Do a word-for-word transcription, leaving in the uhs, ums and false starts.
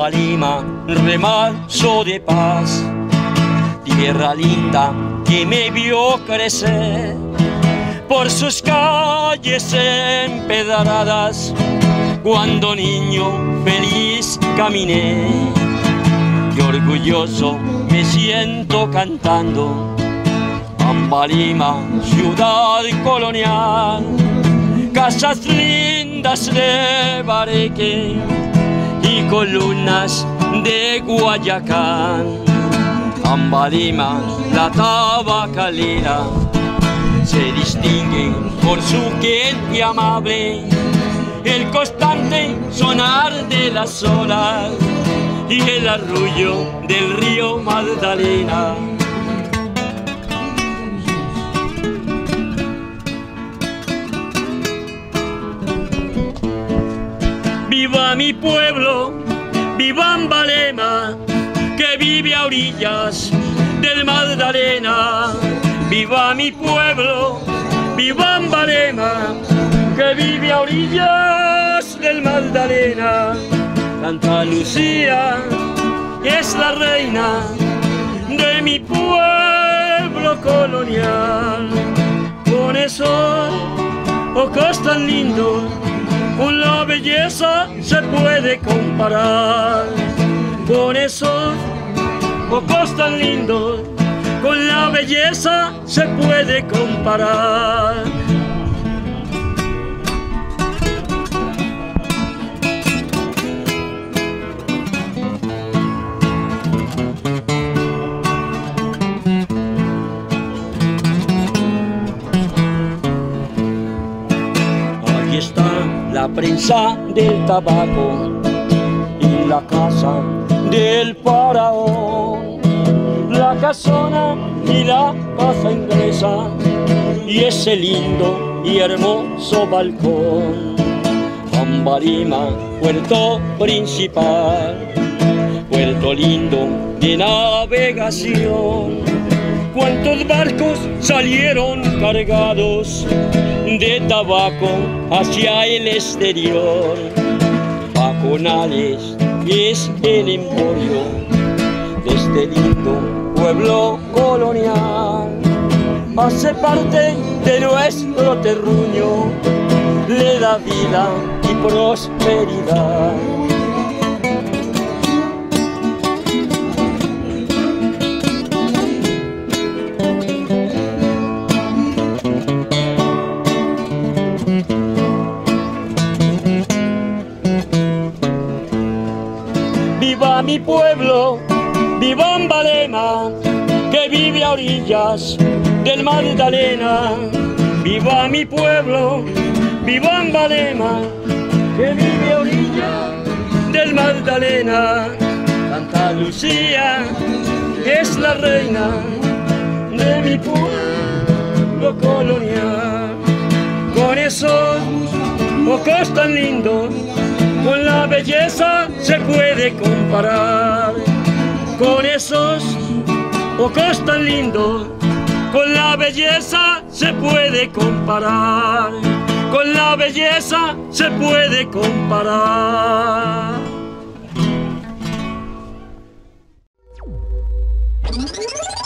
Ambalima, remanso de paz, tierra linda que me vio crecer por sus calles empedradas, cuando niño feliz caminé, y orgulloso me siento cantando. Ambalima, ciudad colonial, casas lindas de bareque y columnas de Guayacán. Ambalima, la tabacalera, se distingue por su gente amable, el constante sonar de las olas y el arrullo del río Magdalena. Viva mi pueblo, viva Ambalema, que vive a orillas del Magdalena. Viva mi pueblo, viva Ambalema, que vive a orillas del Magdalena. Santa Lucía es la reina de mi pueblo colonial. Con esos ojos tan lindos, con la belleza se puede comparar. Con esos ojos tan lindos, con la belleza se puede comparar. Aquí está la prensa del tabaco y la casa del faraón, la casona y la casa inglesa y ese lindo y hermoso balcón. Ambalima, puerto principal, puerto lindo de navegación. Cuántos barcos salieron cargados de tabaco hacia el exterior. Paconales es el emporio de este lindo pueblo colonial. Hace parte de nuestro terruño, le da vida y prosperidad. Viva mi pueblo, viva Ambalema, que vive a orillas del Magdalena. Viva mi pueblo, viva Ambalema, que vive a orillas del Magdalena. Santa Lucía es la reina de mi pueblo colonial. Con esos ojos tan lindos, con la belleza se puede comparar. Con esos ojos tan lindos, con la belleza se puede comparar. Con la belleza se puede comparar.